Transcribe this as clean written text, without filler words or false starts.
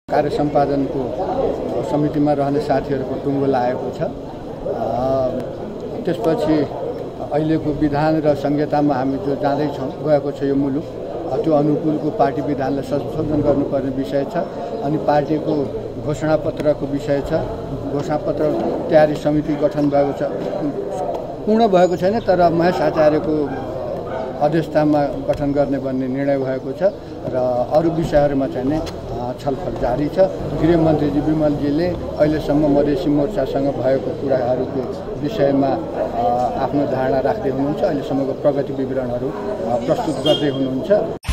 कार्य सम्पादनको समितिमा रहने साथीहरूको टुङ्गो लागेको छ। त्यसपछि अहिलेको विधान र संहितामा हामी जो जाँदैछौँ गएको छ यो मुलुक, त्यो अनुकूलको पार्टी विधानलाई संशोधन गर्नुपर्ने विषय छ। अनि पार्टीको घोषणापत्रको विषय छ। घोषणापत्र तयारी समिति गठन भएको छ, पूर्ण भएको छैन, तर महेश आचार्यको अध्यक्षतामा गठन गर्ने भन्ने निर्णय भएको छ र अरू विषयहरूमा चाहिँ छलफल जारी छ। गृहमन्त्रीजी विमलजीले अहिलेसम्म मधेसी मोर्चासँग भएको कुराहरूको विषयमा आफ्नो धारणा राख्दै हुनुहुन्छ। अहिलेसम्मको प्रगति विवरणहरू प्रस्तुत गर्दै हुनुहुन्छ।